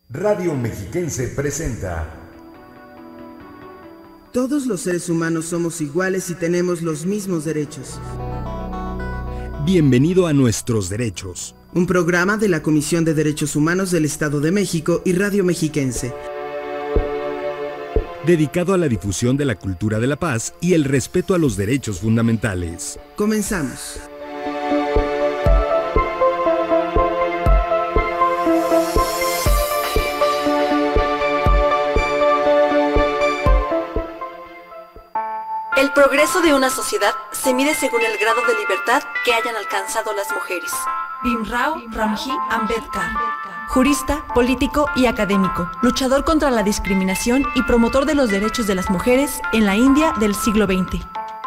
Radio Mexiquense presenta. Todos los seres humanos somos iguales y tenemos los mismos derechos. Bienvenido a Nuestros Derechos, Un programa de la Comisión de Derechos Humanos del Estado de México y Radio Mexiquense, dedicado a la difusión de la cultura de la paz y el respeto a los derechos fundamentales. Comenzamos. El progreso de una sociedad se mide según el grado de libertad que hayan alcanzado las mujeres. Bhimrao Ramji Ambedkar, jurista, político y académico, luchador contra la discriminación y promotor de los derechos de las mujeres en la India del siglo XX.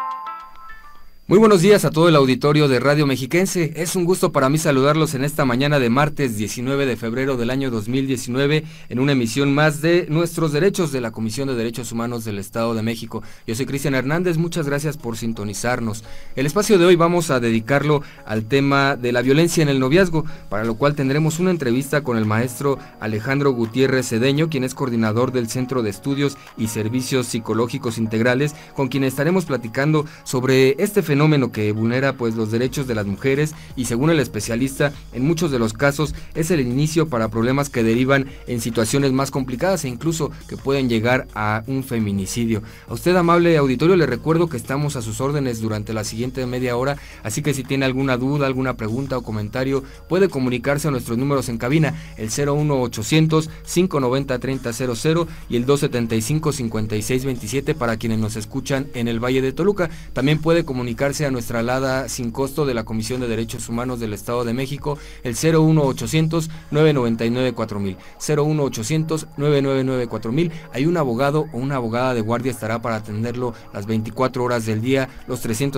Muy buenos días a todo el auditorio de Radio Mexiquense. Es un gusto para mí saludarlos en esta mañana de martes 19 de febrero del año 2019 en una emisión más de Nuestros Derechos de la Comisión de Derechos Humanos del Estado de México. Yo soy Cristian Hernández, muchas gracias por sintonizarnos. El espacio de hoy vamos a dedicarlo al tema de la violencia en el noviazgo, para lo cual tendremos una entrevista con el maestro Alejandro Gutiérrez Cedeño, quien es coordinador del Centro de Estudios y Servicios Psicológicos Integrales, con quien estaremos platicando sobre este fenómeno que vulnera pues los derechos de las mujeres y, según el especialista, en muchos de los casos es el inicio para problemas que derivan en situaciones más complicadas e incluso que pueden llegar a un feminicidio. A usted, amable auditorio, le recuerdo que estamos a sus órdenes durante la siguiente media hora, así que si tiene alguna duda, alguna pregunta o comentario, puede comunicarse a nuestros números en cabina, el 01800 590 3000 y el 275 5627 para quienes nos escuchan en el Valle de Toluca. También puede comunicarse a nuestra alada sin costo de la Comisión de Derechos Humanos del Estado de México, el 01800 999 4000, 01800 999 4000. Hay un abogado o una abogada de guardia, estará para atenderlo las 24 horas del día, los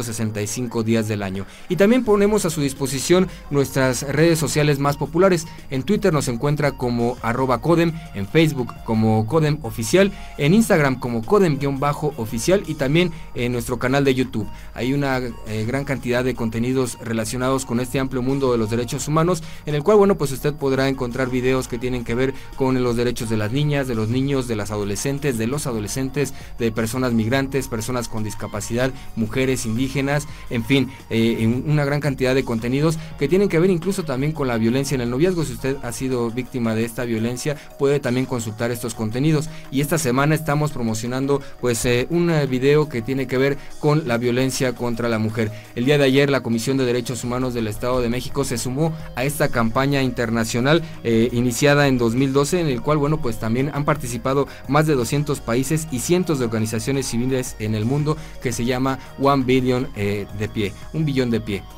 365 días del año. Y también ponemos a su disposición nuestras redes sociales más populares. En Twitter nos encuentra como @Codem, en Facebook como Codem Oficial, en Instagram como Codem-Oficial y también en nuestro canal de YouTube. Hay una gran cantidad de contenidos relacionados con este amplio mundo de los derechos humanos, en el cual, bueno, pues usted podrá encontrar videos que tienen que ver con los derechos de las niñas, de los niños, de las adolescentes, de los adolescentes, de personas migrantes, personas con discapacidad, mujeres indígenas, en fin, una gran cantidad de contenidos que tienen que ver incluso también con la violencia en el noviazgo. Si usted ha sido víctima de esta violencia, puede también consultar estos contenidos. Y esta semana estamos promocionando pues un video que tiene que ver con la violencia contra la mujer. El día de ayer la Comisión de Derechos Humanos del Estado de México se sumó a esta campaña internacional iniciada en 2012, en el cual, bueno, pues también han participado más de 200 países y cientos de organizaciones civiles en el mundo, que se llama One Billion de pie, un billón de pie.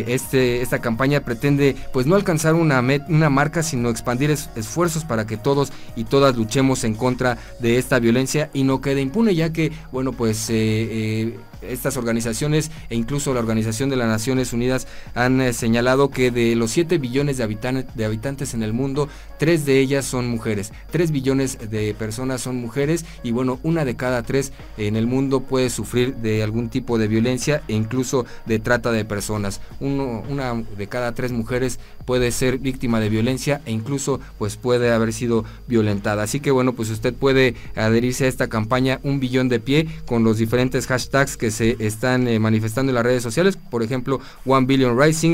Esta campaña pretende pues no alcanzar una marca, sino expandir esfuerzos para que todos y todas luchemos en contra de esta violencia y no quede impune, ya que, bueno, pues estas organizaciones e incluso la Organización de las Naciones Unidas han señalado que de los 7 billones de habitantes en el mundo, 3 de ellas son mujeres, 3 billones de personas son mujeres y, bueno, una de cada 3 en el mundo puede sufrir de algún tipo de violencia e incluso de trata de personas. Una de cada 3 mujeres puede ser víctima de violencia e incluso pues puede haber sido violentada. Así que, bueno, pues usted puede adherirse a esta campaña Un Billón de Pie con los diferentes hashtags que se están manifestando en las redes sociales, por ejemplo, One Billion Rising,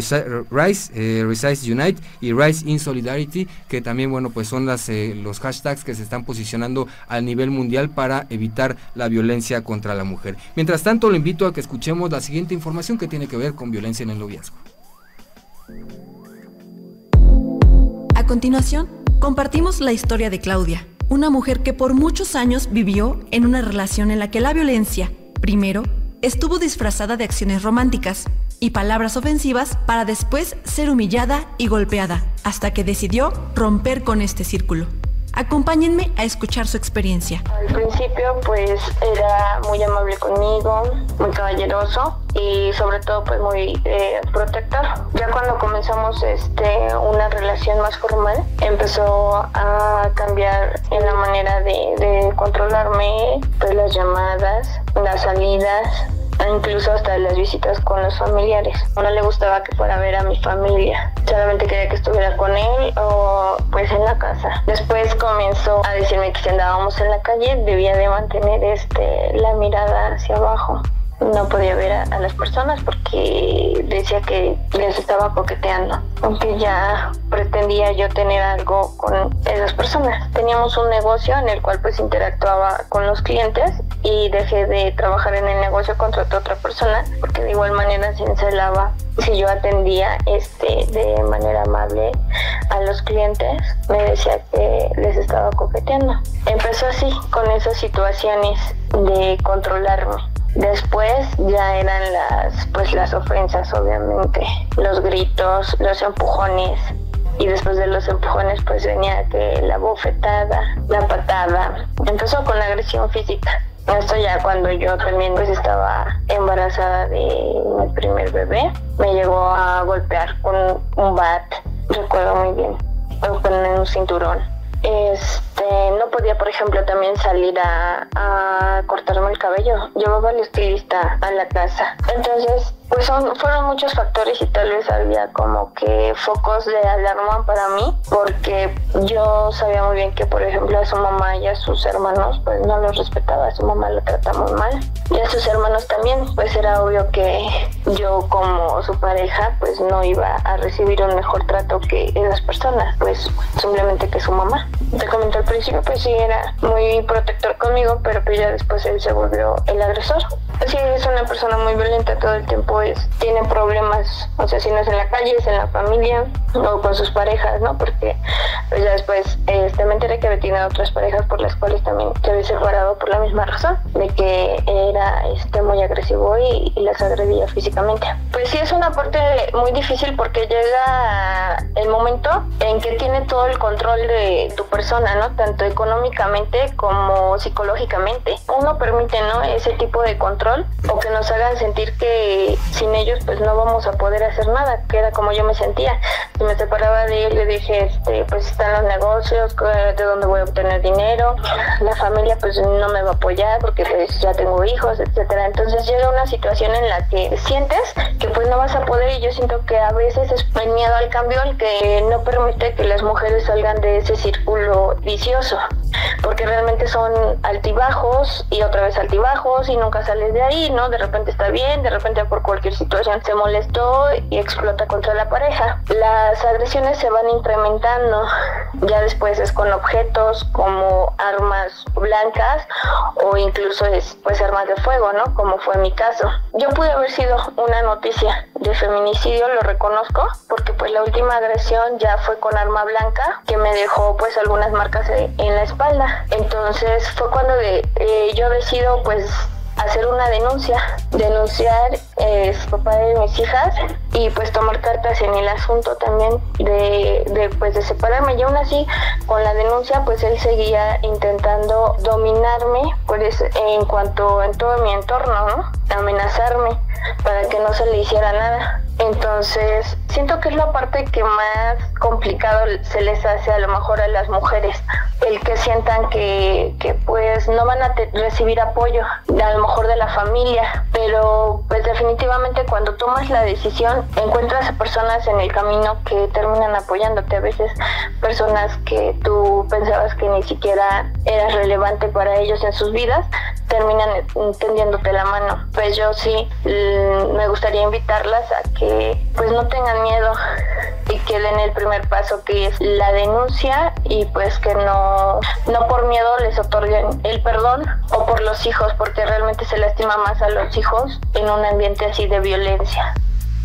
Rise Unite y Rise in Solidarity, que también, bueno, pues son los hashtags que se están posicionando a nivel mundial para evitar la violencia contra la mujer. Mientras tanto, lo invito a que escuchemos la siguiente información que tiene que ver con violencia en el noviazgo. A continuación, compartimos la historia de Claudia, una mujer que por muchos años vivió en una relación en la que la violencia, primero, estuvo disfrazada de acciones románticas y palabras ofensivas para después ser humillada y golpeada, hasta que decidió romper con este círculo. Acompáñenme a escuchar su experiencia. Al principio pues era muy amable conmigo, muy caballeroso y sobre todo pues muy protector. Ya cuando comenzamos una relación más formal, empezó a cambiar en la manera de controlarme, pues las llamadas, las salidas incluso hasta las visitas con los familiares. No le gustaba que fuera a ver a mi familia, solamente quería que estuviera con él o pues en la casa. Después comenzó a decirme que si andábamos en la calle debía de mantener la mirada hacia abajo. No podía ver a las personas porque decía que les estaba coqueteando, aunque ya pretendía yo tener algo con esas personas. Teníamos un negocio en el cual pues interactuaba con los clientes y dejé de trabajar en el negocio, contraté a otra persona porque de igual manera se encelaba si yo atendía de manera amable a los clientes. Me decía que les estaba coqueteando. Empezó así, con esas situaciones de controlarme. Después ya eran las ofensas, obviamente, los gritos, los empujones, y después de los empujones pues venía que la bofetada, la patada. Empezó con la agresión física. Esto ya cuando yo también pues estaba embarazada de mi primer bebé, me llegó a golpear con un bat, recuerdo muy bien, con un cinturón. No podía, por ejemplo, también salir a cortarme el cabello. Llevaba al estilista a la casa. Entonces, pues fueron muchos factores y tal vez había como que focos de alarma para mí, porque yo sabía muy bien que, por ejemplo, a su mamá y a sus hermanos, pues no los respetaba. A su mamá lo trataba muy mal y a sus hermanos también. Pues era obvio que yo como su pareja, pues no iba a recibir un mejor trato que esas personas, pues simplemente que su mamá. Te comenté al principio, pues sí era muy protector conmigo, pero pues ya después él se volvió el agresor. Sí, es una persona muy violenta todo el tiempo, tiene problemas, o sea, si no es en la calle, es en la familia o con sus parejas, ¿no? Porque pues ya después me enteré que había tenido otras parejas por las cuales también se había separado por la misma razón, de que era muy agresivo y las agredía físicamente. Pues sí, es una parte muy difícil porque llega el momento en que tiene todo el control de tu persona, ¿no? Tanto económicamente como psicológicamente. Uno permite, ¿no?, ese tipo de control, o que nos hagan sentir que sin ellos pues no vamos a poder hacer nada, que era como yo me sentía. Si me separaba de él, le dije, pues están los negocios, de dónde voy a obtener dinero, la familia pues no me va a apoyar porque pues ya tengo hijos, etcétera. Entonces llega una situación en la que sientes que pues no vas a poder, y yo siento que a veces es el miedo al cambio el que no permite que las mujeres salgan de ese círculo vicioso, porque realmente son altibajos y otra vez altibajos y nunca sales de ahí, ¿no? De repente está bien, de repente por cualquier situación se molestó y explota contra la pareja. Las agresiones se van incrementando, ya después es con objetos como armas blancas o incluso pues armas de fuego, ¿no? Como fue mi caso. Yo pude haber sido una noticia de feminicidio, lo reconozco, porque pues la última agresión ya fue con arma blanca, que me dejó pues algunas marcas en la espalda. Entonces fue cuando yo decido pues hacer una denunciar papá de mis hijas, y pues tomar cartas en el asunto también de separarme. Y aún así, con la denuncia, pues él seguía intentando dominarme, pues en todo mi entorno, ¿no? Amenazarme para que no se le hiciera nada. Entonces, siento que es la parte que más complicado se les hace a lo mejor a las mujeres, el que sientan que pues no van a recibir apoyo, a lo mejor de la familia, pero pues definitivamente cuando tomas la decisión encuentras a personas en el camino que terminan apoyándote, a veces personas que tú pensabas que ni siquiera eras relevante para ellos en sus vidas, terminan tendiéndote la mano. Pues yo sí me gustaría invitarlas a que pues no tengan miedo y que den el primer paso, que es la denuncia, y pues que no por miedo les otorguen el perdón, o por los hijos, porque realmente se lastima más a los hijos en un ambiente así de violencia.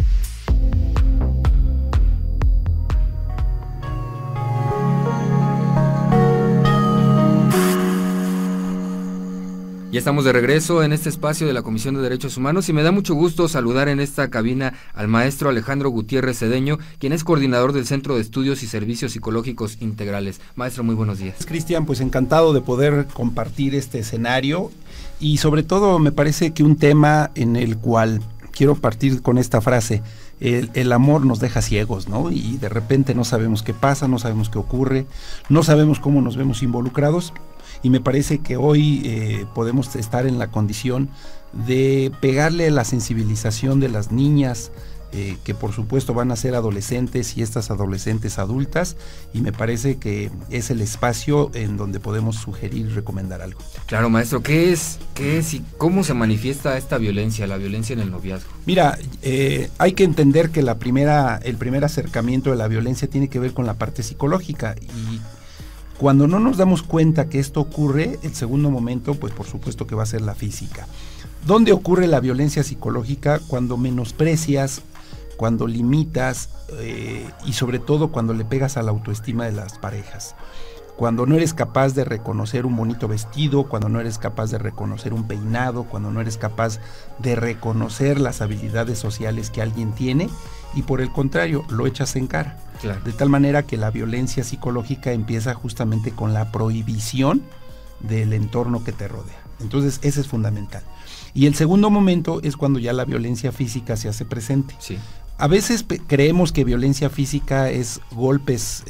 Ya estamos de regreso en este espacio de la Comisión de Derechos Humanos y me da mucho gusto saludar en esta cabina al maestro Alejandro Gutiérrez Cedeño, quien es coordinador del Centro de Estudios y Servicios Psicológicos Integrales. Maestro, muy buenos días. Cristian, pues encantado de poder compartir este escenario, y sobre todo me parece que un tema en el cual quiero partir con esta frase: el amor nos deja ciegos, ¿no? Y de repente no sabemos qué pasa, no sabemos qué ocurre, no sabemos cómo nos vemos involucrados, y me parece que hoy podemos estar en la condición de pegarle la sensibilización de las niñas, que por supuesto van a ser adolescentes y estas adolescentes adultas, y me parece que es el espacio en donde podemos sugerir y recomendar algo. Claro, maestro, ¿qué es y cómo se manifiesta esta violencia, la violencia en el noviazgo? Mira, hay que entender que el primer acercamiento de la violencia tiene que ver con la parte psicológica, y cuando no nos damos cuenta que esto ocurre, el segundo momento, pues por supuesto que va a ser la física. ¿Dónde ocurre la violencia psicológica? Cuando menosprecias, cuando limitas y sobre todo cuando le pegas a la autoestima de las parejas. Cuando no eres capaz de reconocer un bonito vestido, cuando no eres capaz de reconocer un peinado, cuando no eres capaz de reconocer las habilidades sociales que alguien tiene, y por el contrario, lo echas en cara. Claro. De tal manera que la violencia psicológica empieza justamente con la prohibición del entorno que te rodea. Entonces, ese es fundamental. Y el segundo momento es cuando ya la violencia física se hace presente. Sí. A veces creemos que violencia física es golpes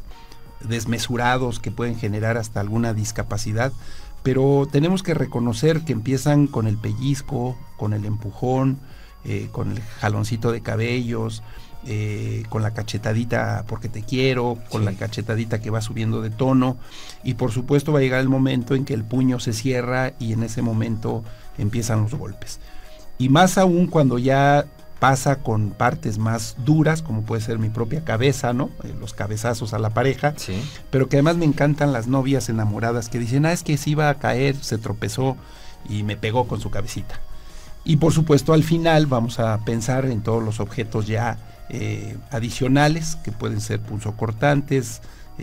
desmesurados que pueden generar hasta alguna discapacidad, pero tenemos que reconocer que empiezan con el pellizco, con el empujón, con el jaloncito de cabellos, con la cachetadita porque te quiero, con la cachetadita que va subiendo de tono, y por supuesto va a llegar el momento en que el puño se cierra y en ese momento empiezan los golpes. Y más aún cuando ya pasa con partes más duras, como puede ser mi propia cabeza, ¿no? Los cabezazos a la pareja, Sí. pero que además me encantan las novias enamoradas que dicen, es que se iba a caer, se tropezó y me pegó con su cabecita. Y por supuesto al final vamos a pensar en todos los objetos ya adicionales, que pueden ser punzocortantes,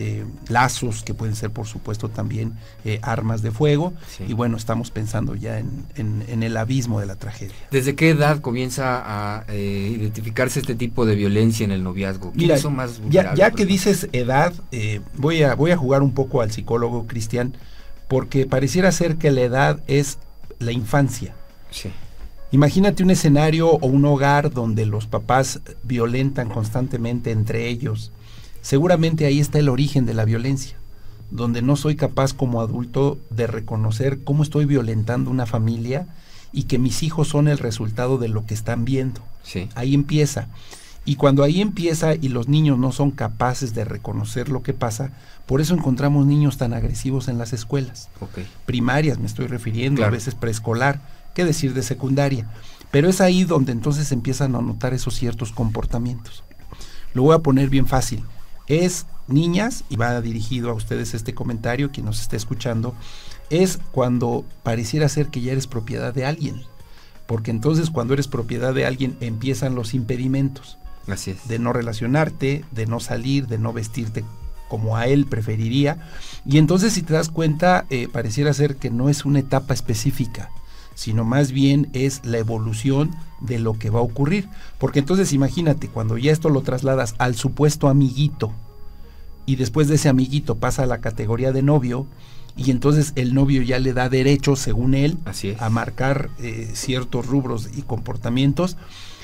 lazos, que pueden ser por supuesto también armas de fuego, Sí. y bueno, estamos pensando ya en el abismo de la tragedia. ¿Desde qué edad comienza a identificarse este tipo de violencia en el noviazgo? Mira, son más ya vulnerables, que dices edad, voy a jugar un poco al psicólogo, Cristian, porque pareciera ser que la edad es la infancia. Sí. Imagínate un escenario o un hogar donde los papás violentan constantemente entre ellos. Seguramente ahí está el origen de la violencia, donde no soy capaz como adulto de reconocer cómo estoy violentando una familia y que mis hijos son el resultado de lo que están viendo. Sí. Ahí empieza. Y cuando ahí empieza y los niños no son capaces de reconocer lo que pasa, por eso encontramos niños tan agresivos en las escuelas. Okay. Primarias me estoy refiriendo, Claro. a veces preescolar, qué decir de secundaria. Pero es ahí donde entonces empiezan a notar esos ciertos comportamientos. Lo voy a poner bien fácil. Es niñas, y va dirigido a ustedes este comentario, quien nos esté escuchando, es cuando pareciera ser que ya eres propiedad de alguien. Porque entonces cuando eres propiedad de alguien empiezan los impedimentos. Así es. De no relacionarte, de no salir, de no vestirte como a él preferiría. Y entonces si te das cuenta, pareciera ser que no es una etapa específica, sino más bien es la evolución de lo que va a ocurrir. Porque entonces imagínate, cuando ya esto lo trasladas al supuesto amiguito, y después de ese amiguito pasa a la categoría de novio, y entonces el novio ya le da derecho, según él, Así es. a marcar ciertos rubros y comportamientos.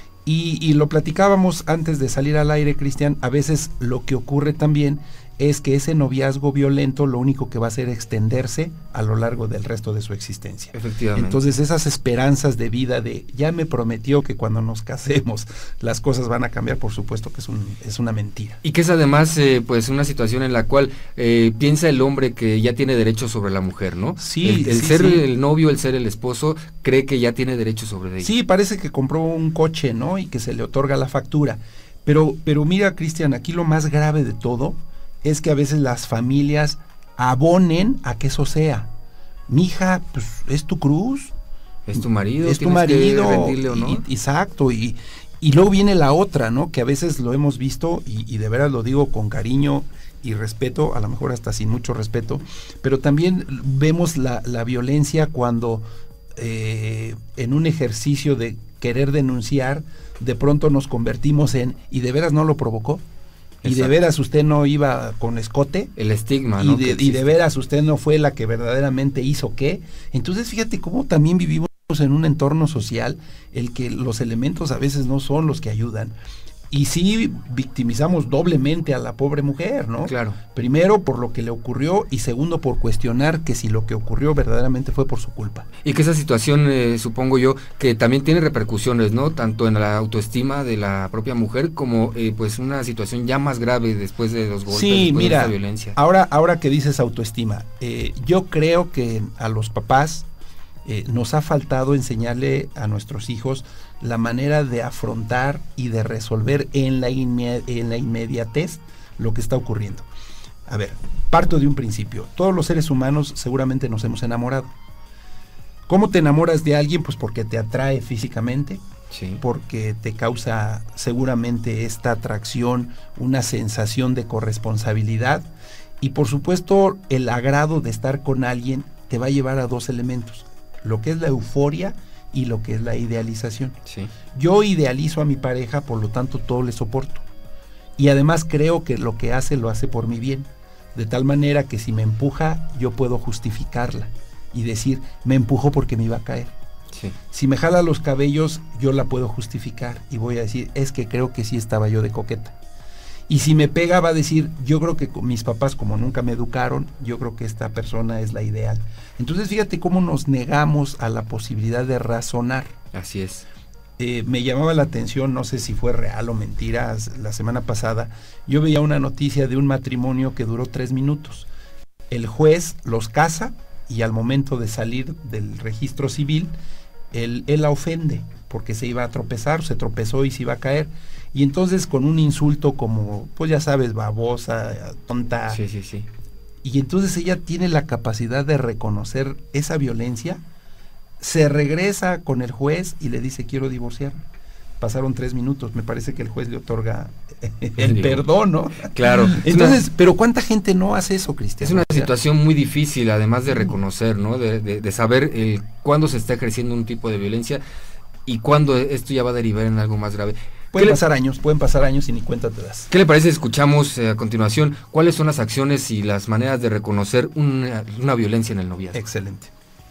Y lo platicábamos antes de salir al aire, Cristian, a veces lo que ocurre también es que ese noviazgo violento lo único que va a hacer es extenderse a lo largo del resto de su existencia. Efectivamente. Entonces esas esperanzas de vida de ya me prometió que cuando nos casemos las cosas van a cambiar, por supuesto que es una mentira. Y que es además pues una situación en la cual piensa el hombre que ya tiene derecho sobre la mujer, ¿no? Sí, el sí, ser sí. el novio, el ser el esposo, cree que ya tiene derecho sobre ella. Sí, parece que compró un coche, ¿no? Y que se le otorga la factura. Pero mira, Cristian, aquí lo más grave de todo es que a veces las familias abonen a que eso sea. Mija, pues es tu cruz. Es tu marido, Es tu tienes que marido. rendirle honor. Exacto. Y luego viene la otra, ¿no? Que a veces lo hemos visto, y de veras lo digo con cariño y respeto, a lo mejor hasta sin mucho respeto, pero también vemos la violencia cuando en un ejercicio de querer denunciar, de pronto nos convertimos en, ¿y de veras no lo provocó? ¿Y de Exacto. veras usted no iba con escote? El estigma, ¿no? Y de veras usted no fue la que verdaderamente hizo qué. Entonces fíjate cómo también vivimos en un entorno social el que los elementos a veces no son los que ayudan. Y sí victimizamos doblemente a la pobre mujer, ¿no? Claro. Primero por lo que le ocurrió y segundo por cuestionar que si lo que ocurrió verdaderamente fue por su culpa. Y que esa situación, supongo yo, que también tiene repercusiones, ¿no? Tanto en la autoestima de la propia mujer como pues una situación ya más grave después de los golpes, sí, después mira, de esta violencia. Ahora que dices autoestima, yo creo que a los papás nos ha faltado enseñarle a nuestros hijos la manera de afrontar y de resolver en la inmediatez lo que está ocurriendo. A ver, parto de un principio. Todos los seres humanos seguramente nos hemos enamorado. ¿Cómo te enamoras de alguien? Pues porque te atrae físicamente, sí, porque te causa seguramente esta atracción, una sensación de corresponsabilidad y por supuesto el agrado de estar con alguien te va a llevar a dos elementos, lo que es la euforia y lo que es la idealización. Sí. Yo idealizo a mi pareja, por lo tanto todo le soporto. Y además creo que lo que hace, lo hace por mi bien. De tal manera que si me empuja, yo puedo justificarla y decir, me empujó porque me iba a caer. Sí. Si me jala los cabellos, yo la puedo justificar y voy a decir, es que creo que sí estaba yo de coqueta. Y si me pega, va a decir, yo creo que mis papás, como nunca me educaron, yo creo que esta persona es la ideal. Entonces, fíjate cómo nos negamos a la posibilidad de razonar. Así es. Me llamaba la atención, no sé si fue real o mentira, la semana pasada, yo veía una noticia de un matrimonio que duró 3 minutos. El juez los casa y al momento de salir del registro civil, él la ofende porque se iba a tropezar, se tropezó y se iba a caer. Y entonces con un insulto como, pues ya sabes, babosa, tonta. Sí, sí, sí. Y entonces ella tiene la capacidad de reconocer esa violencia, se regresa con el juez y le dice, quiero divorciarme. Pasaron 3 minutos, me parece que el juez le otorga el perdón, ¿no? Claro. Entonces, pero ¿cuánta gente no hace eso, Cristian? Es una situación muy difícil, además de reconocer, ¿no? De saber cuándo se está ejerciendo un tipo de violencia y cuándo esto ya va a derivar en algo más grave. Pueden pasar años y ni cuenta te das. ¿Qué le parece? Escuchamos a continuación cuáles son las acciones y las maneras de reconocer una violencia en el noviazgo. Excelente.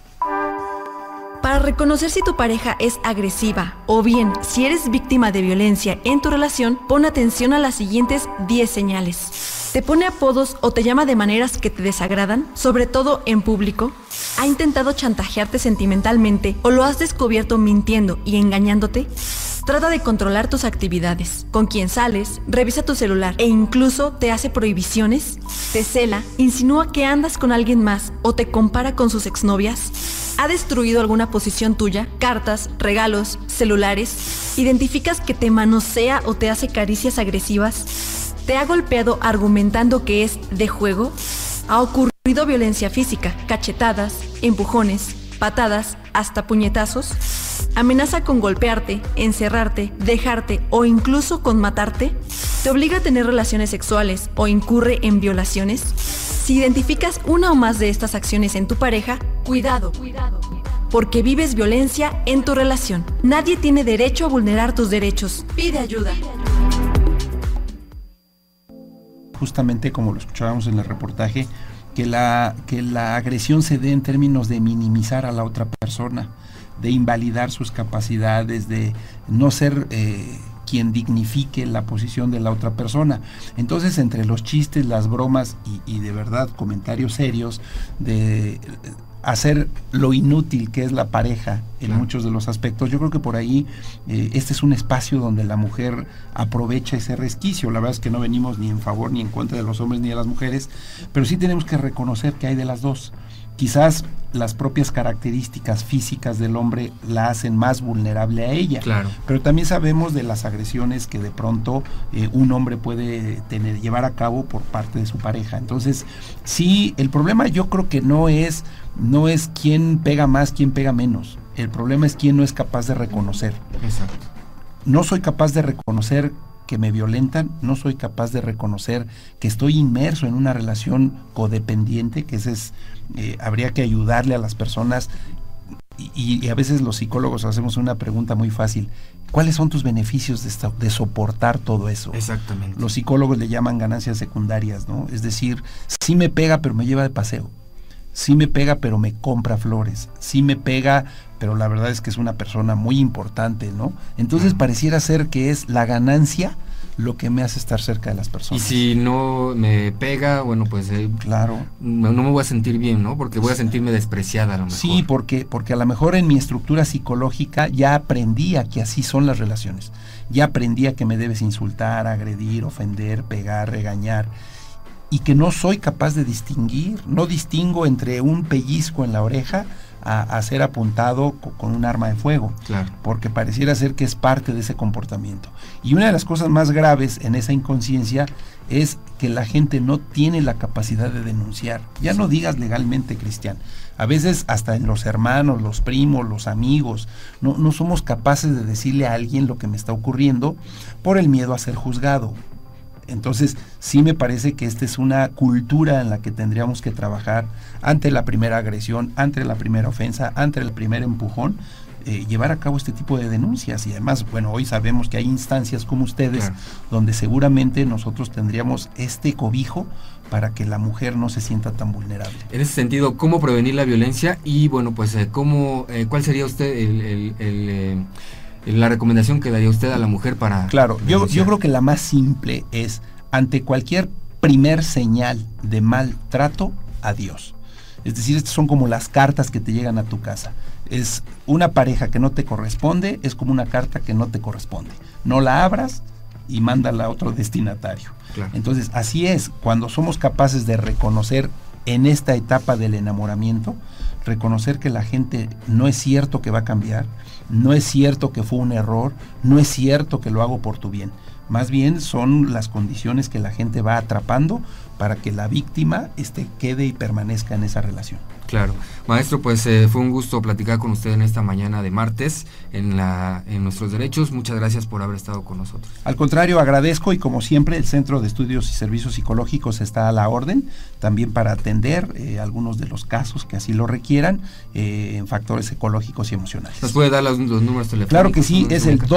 Para reconocer si tu pareja es agresiva o bien si eres víctima de violencia en tu relación, pon atención a las siguientes 10 señales. ¿Te pone apodos o te llama de maneras que te desagradan, sobre todo en público? ¿Ha intentado chantajearte sentimentalmente o lo has descubierto mintiendo y engañándote? Trata de controlar tus actividades, con quién sales, revisa tu celular e incluso te hace prohibiciones, te cela, insinúa que andas con alguien más o te compara con sus exnovias. ¿Ha destruido alguna posición tuya? Cartas, regalos, celulares. ¿Identificas que te manosea o te hace caricias agresivas? ¿Te ha golpeado argumentando que es de juego? ¿Ha ocurrido violencia física, cachetadas, empujones, patadas, hasta puñetazos? ¿Amenaza con golpearte, encerrarte, dejarte o incluso con matarte? ¿Te obliga a tener relaciones sexuales o incurre en violaciones? Si identificas una o más de estas acciones en tu pareja, cuidado, porque vives violencia en tu relación. Nadie tiene derecho a vulnerar tus derechos. Pide ayuda. Justamente como lo escuchábamos en el reportaje, que la agresión se dé en términos de minimizar a la otra persona, de invalidar sus capacidades, de no ser quien dignifique la posición de la otra persona. Entonces, entre los chistes, las bromas y de verdad comentarios serios, de hacer lo inútil que es la pareja en muchos de los aspectos, yo creo que por ahí este es un espacio donde la mujer aprovecha ese resquicio. La verdad es que no venimos ni en favor ni en contra de los hombres ni de las mujeres, pero sí tenemos que reconocer que hay de las dos. Quizás las propias características físicas del hombre la hacen más vulnerable a ella. Claro. Pero también sabemos de las agresiones que de pronto un hombre puede llevar a cabo por parte de su pareja. Entonces, sí, el problema yo creo que no es quién pega más, quién pega menos. El problema es quién no es capaz de reconocer. Exacto. No soy capaz de reconocer que me violentan, no soy capaz de reconocer que estoy inmerso en una relación codependiente, que ese es, habría que ayudarle a las personas y a veces los psicólogos hacemos una pregunta muy fácil: ¿cuáles son tus beneficios de soportar todo eso? Exactamente. Los psicólogos le llaman ganancias secundarias, ¿no? Es decir, sí me pega pero me lleva de paseo. sí me pega, pero me compra flores, sí me pega, pero la verdad es que es una persona muy importante, ¿no? Entonces pareciera ser que es la ganancia lo que me hace estar cerca de las personas. Y si no me pega, bueno, pues claro, no me voy a sentir bien, ¿no? Porque voy a sentirme despreciada a lo mejor. Sí, porque a lo mejor en mi estructura psicológica ya aprendí a que así son las relaciones. Ya aprendí a que me debes insultar, agredir, ofender, pegar, regañar, y que no soy capaz de distinguir, no distingo entre un pellizco en la oreja a ser apuntado con un arma de fuego, claro, porque pareciera ser que es parte de ese comportamiento. Y una de las cosas más graves en esa inconsciencia es que la gente no tiene la capacidad de denunciar. Ya no digas legalmente, Cristian. A veces hasta en los hermanos, los primos, los amigos, no somos capaces de decirle a alguien lo que me está ocurriendo por el miedo a ser juzgado. Entonces, sí me parece que esta es una cultura en la que tendríamos que trabajar ante la primera agresión, ante la primera ofensa, ante el primer empujón, llevar a cabo este tipo de denuncias. Y además, bueno, hoy sabemos que hay instancias como ustedes, claro, donde seguramente nosotros tendríamos este cobijo para que la mujer no se sienta tan vulnerable. En ese sentido, ¿cómo prevenir la violencia? Y bueno, pues, ¿cuál sería usted la recomendación que daría usted a la mujer para... Claro, yo creo que la más simple es, ante cualquier primer señal de maltrato, adiós. Es decir, estas son como las cartas que te llegan a tu casa. Es una pareja que no te corresponde, es como una carta que no te corresponde. No la abras y mándala a otro destinatario. Claro. Entonces, así es, cuando somos capaces de reconocer en esta etapa del enamoramiento, reconocer que la gente no es cierto que va a cambiar, no es cierto que fue un error, no es cierto que lo hago por tu bien. Más bien son las condiciones que la gente va atrapando para que la víctima quede y permanezca en esa relación. Claro. Maestro, pues fue un gusto platicar con usted en esta mañana de martes en Nuestros Derechos. Muchas gracias por haber estado con nosotros. Al contrario, agradezco, y como siempre el Centro de Estudios y Servicios Psicológicos está a la orden, también para atender algunos de los casos que así lo requieran, en factores psicológicos y emocionales. ¿Nos puede dar los números telefónicos? Claro que sí, es el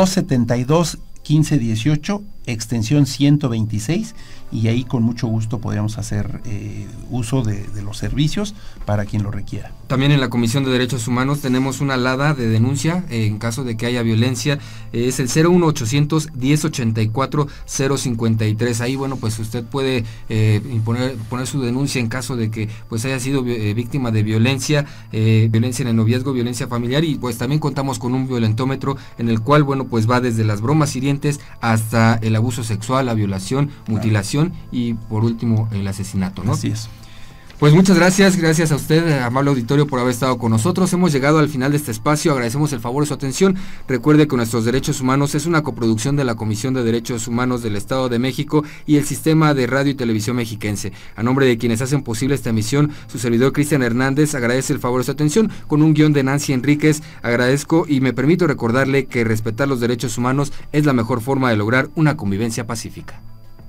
272-1518, extensión 126, y ahí con mucho gusto podríamos hacer uso de los servicios para quien lo requiera. También en la Comisión de Derechos Humanos tenemos una alada de denuncia en caso de que haya violencia, es el 01800 1084 053. Ahí, bueno, pues usted puede poner su denuncia en caso de que pues haya sido víctima de violencia en el noviazgo, violencia familiar, y pues también contamos con un violentómetro en el cual, bueno, pues va desde las bromas hirientes hasta el abuso sexual, la violación, mutilación y por último el asesinato, ¿no? Así es. Pues muchas gracias a usted, amable auditorio, por haber estado con nosotros. Hemos llegado al final de este espacio, agradecemos el favor de su atención. Recuerde que Nuestros Derechos Humanos es una coproducción de la Comisión de Derechos Humanos del Estado de México y el Sistema de Radio y Televisión Mexiquense. A nombre de quienes hacen posible esta emisión, su servidor Cristian Hernández agradece el favor de su atención con un guión de Nancy Enríquez. Agradezco y me permito recordarle que respetar los derechos humanos es la mejor forma de lograr una convivencia pacífica.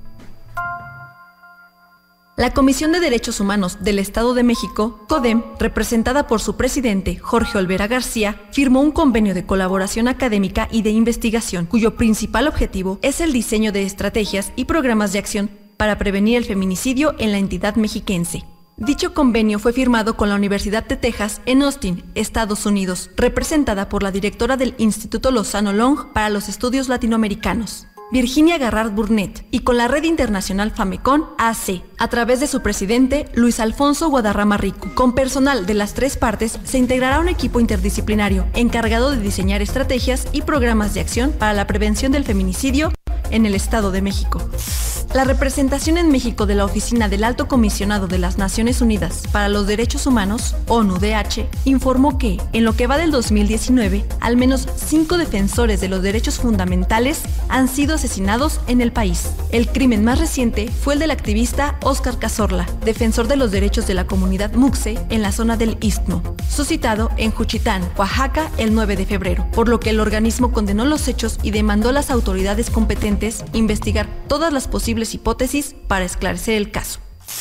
La Comisión de Derechos Humanos del Estado de México, CODEM, representada por su presidente, Jorge Olvera García, firmó un convenio de colaboración académica y de investigación, cuyo principal objetivo es el diseño de estrategias y programas de acción para prevenir el feminicidio en la entidad mexiquense. Dicho convenio fue firmado con la Universidad de Texas en Austin, Estados Unidos, representada por la directora del Instituto Lozano Long para los Estudios Latinoamericanos, Virginia Garrard Burnett, y con la Red Internacional Famecon AC, a través de su presidente, Luis Alfonso Guadarrama Rico. Con personal de las tres partes se integrará un equipo interdisciplinario encargado de diseñar estrategias y programas de acción para la prevención del feminicidio en el Estado de México. La representación en México de la Oficina del Alto Comisionado de las Naciones Unidas para los Derechos Humanos, ONU-DH, informó que, en lo que va del 2019, al menos 5 defensores de los derechos fundamentales han sido asesinados en el país. El crimen más reciente fue el del activista Óscar Cazorla, defensor de los derechos de la comunidad Muxe en la zona del Istmo, suscitado en Juchitán, Oaxaca, el 9 de febrero, por lo que el organismo condenó los hechos y demandó a las autoridades competentes investigar todas las posibles hipótesis para esclarecer el caso.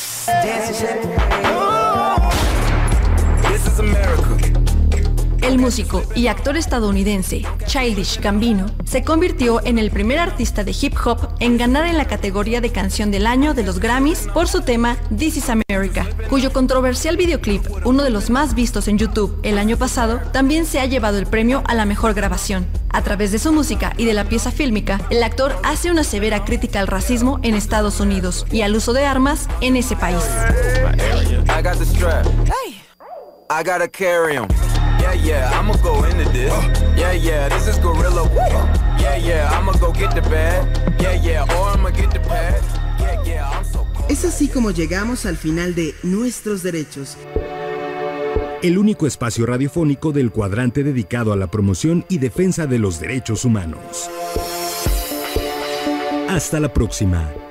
El músico y actor estadounidense Childish Gambino se convirtió en el primer artista de hip hop en ganar en la categoría de Canción del Año de los Grammys por su tema This is America, cuyo controversial videoclip, uno de los más vistos en YouTube el año pasado, también se ha llevado el premio a la mejor grabación. A través de su música y de la pieza fílmica, el actor hace una severa crítica al racismo en Estados Unidos y al uso de armas en ese país. I gotta carry 'em. Yeah, I'ma go into this. Yeah, this is Gorilla. Yeah, I'ma go get the bag. Yeah, or I'ma get the pad. Yeah, I'm so cool. Es así como llegamos al final de Nuestros Derechos. El único espacio radiofónico del cuadrante dedicado a la promoción y defensa de los derechos humanos. Hasta la próxima.